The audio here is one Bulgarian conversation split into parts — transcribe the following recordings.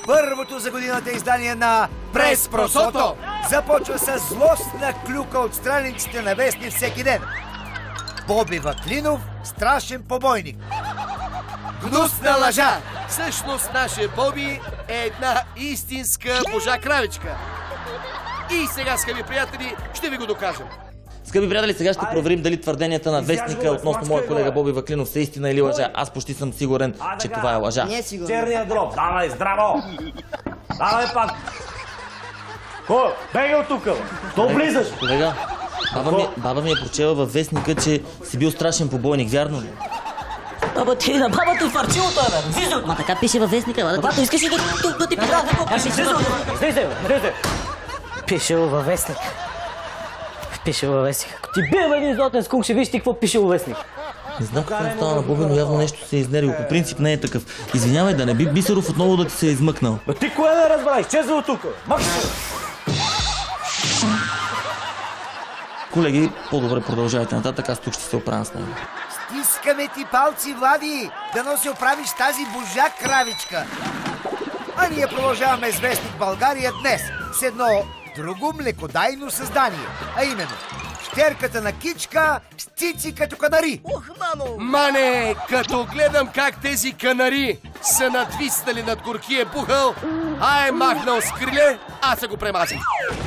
Първото за годината издание на През просото започва с злостна клюка от страниците на вестник всеки ден. Боби Ваклинов – страшен побойник. Гнусна лъжа! Всъщност нашия Боби е една истинска божа кравичка. И сега, скъпи приятели, ще ви го докажем. Скъпи приятели, сега ще проверим дали твърденията на вестника относно моя колега Боби Ваклинов са истина или лъжа. Аз почти съм сигурен, че това е лъжа. Черния дроб, давай, здраво! Давай пак! Кой? Бегай от тук! То влизаш! Колега, баба ми е прочела във вестника, че си бил страшен побойник, вярно ли? Баба ти е фарчилото, бе! Зизо! Ма така пише във вестника, баба, искаш ли да ти покажа какво пише? Слизай! Пише във вестник. Пише във вестник. Ако ти бива един златен скук, ще виж ти какво пише във вестник. Не знам какво е става на Боби, но явно нещо се е изнервил. По принцип не е такъв. Извинявай, да не би Бисеров отново да ти се е измъкнал. Бе ти кое не разбра? Изчезва от тук! Мък се! Колеги, по-добре продължавайте нататък, аз тук ще се оправям с него. Стискаме ти палци, Влади, да се оправиш тази божа кравичка. А ние продължаваме с вестник България днес с едно друго млекодайно създание, а именно щерката на Кичка с цици като канари. Мане, като гледам как тези канари са надвиснали над горкия бухъл, а е махнал с криле, аз се го премазих.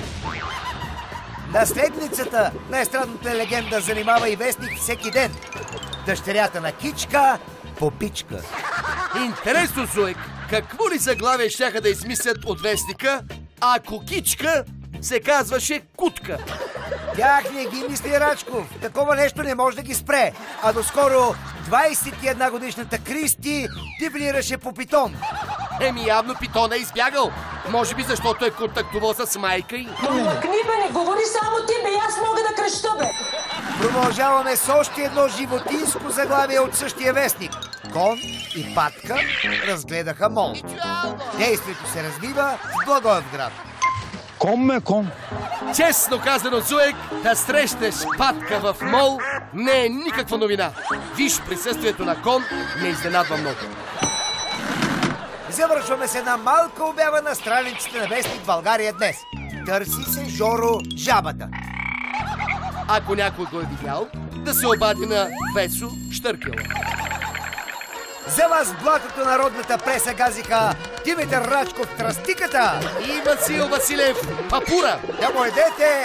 Наследницата на естрадната легенда занимава и вестник всеки ден. Дъщерята на Кичка – Попичка. Интересно, Зуек, какво ли заглавие щяха да измислят от вестника, ако Кичка се казваше Кутка? Тях не ги мисли Рачков. Такова нещо не може да ги спре. А доскоро 21 годишната Кристи дивлираше по питон. Еми явно питона е избягал. Може би защото е контактувал с майка й. Мъкни бе, не говори само ти бе, аз мога да креща бе. Продължаваме с още едно животинско заглавие от същия вестник. Кон и Патка разгледаха мол. Действието се развива в Благоевград. Кон. Честно казано, Зуек, да срещнеш Патка в мол не е никаква новина. Виж, присъствието на Кон не изненадва много. Завършваме с една малка обява на страниците на вестник България днес. Търси се Жоро жабата. Ако някой го е видял, да се обади на Весо Штъркела. За вас блатото на родната преса газиха Димитър Рачков Тръстиката И Васил Василев Папура. Да му едете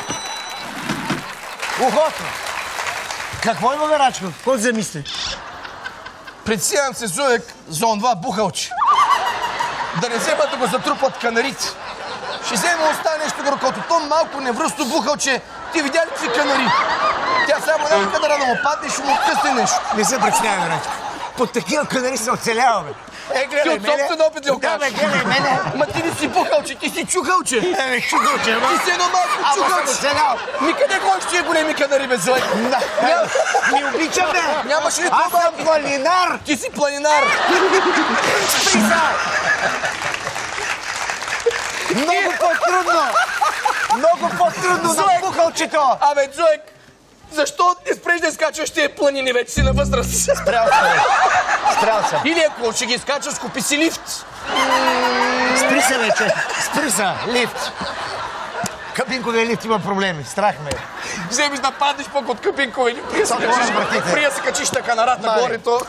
ухото. Какво има, бе, Рачков? Какво се замисли? Предсявам се, Зуек, за онова бухалче. Да не вземат да го затрупат канарите. Ще вземе остане нещо горкото. То малко невръсто бухалче. Ти видя ли какви канари? Тя само няма кадъра да му падне и ще му откъсне нещо. Не се притеснявай, Рачков. Под такива канари се оцелява, бе. Ти от собствен опит ли окажеш? Да, бе, гледай мене. Ма ти не си бухалче, ти си чухалче. Чухалче, ма. Ти си едно малко чухалче. Ми къде ходиш тия големи канари, бе, Зуек? Ми обичам, бе. Нямаш ли Аз съм планинар. Ти си планинар. Спри са. Много по-трудно. Много по-трудно на бухалчето. Абе, Зуек, защо не спреш да скачаш тия планини, вече си на възраст? Спрял съм. Или ако ще ги скачаш, купи си лифт. Спри се, вече. Спри се. Лифт. Кабинковия лифт има проблеми. Страх ме. Вземеш да паднеш пък от кабинковия лифт. Прия се качиш на канарата Май. горето.